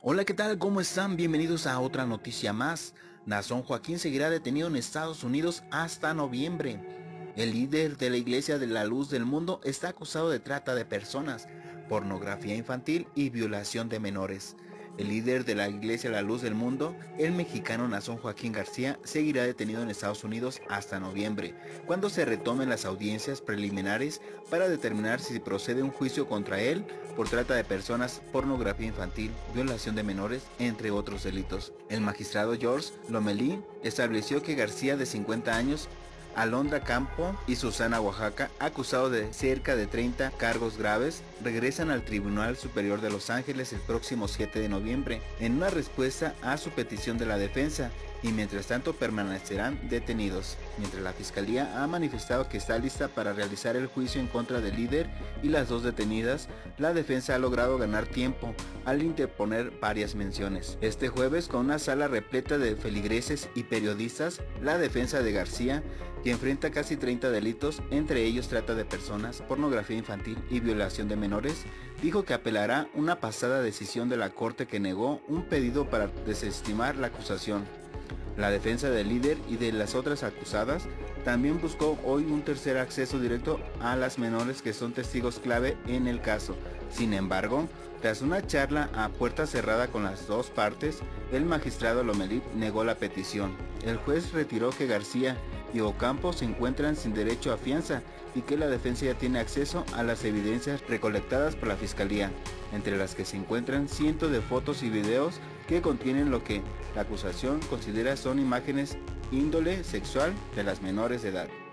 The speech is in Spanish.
Hola, ¿qué tal? ¿Cómo están? Bienvenidos a otra noticia más. Nazón Joaquín seguirá detenido en Estados Unidos hasta noviembre. El líder de la Iglesia de la Luz del Mundo está acusado de trata de personas, pornografía infantil y violación de menores. El líder de la Iglesia de la Luz del Mundo, el mexicano Nazón Joaquín García, seguirá detenido en Estados Unidos hasta noviembre, cuando se retomen las audiencias preliminares para determinar si procede un juicio contra él por trata de personas, pornografía infantil, violación de menores, entre otros delitos. El magistrado George Lomelí estableció que García, de 50 años, Alondra Campo y Susana Oaxaca, acusados de cerca de 30 cargos graves, regresan al Tribunal Superior de Los Ángeles el próximo 7 de noviembre, en una respuesta a su petición de la defensa, y mientras tanto permanecerán detenidos, mientras la Fiscalía ha manifestado que está lista para realizar el juicio en contra del líder y las dos detenidas. La defensa ha logrado ganar tiempo al interponer varias menciones. Este jueves, con una sala repleta de feligreses y periodistas, la defensa de García, que enfrenta casi 30 delitos, entre ellos trata de personas, pornografía infantil y violación de menores, dijo que apelará una pasada decisión de la Corte que negó un pedido para desestimar la acusación. La defensa del líder y de las otras acusadas también buscó hoy un tercer acceso directo a las menores que son testigos clave en el caso. Sin embargo, tras una charla a puerta cerrada con las dos partes, el magistrado Lomelí negó la petición. El juez retiró que García y Ocampo se encuentran sin derecho a fianza y que la defensa ya tiene acceso a las evidencias recolectadas por la Fiscalía, entre las que se encuentran cientos de fotos y videos que contienen lo que la acusación considera son imágenes índole sexual de las menores de edad.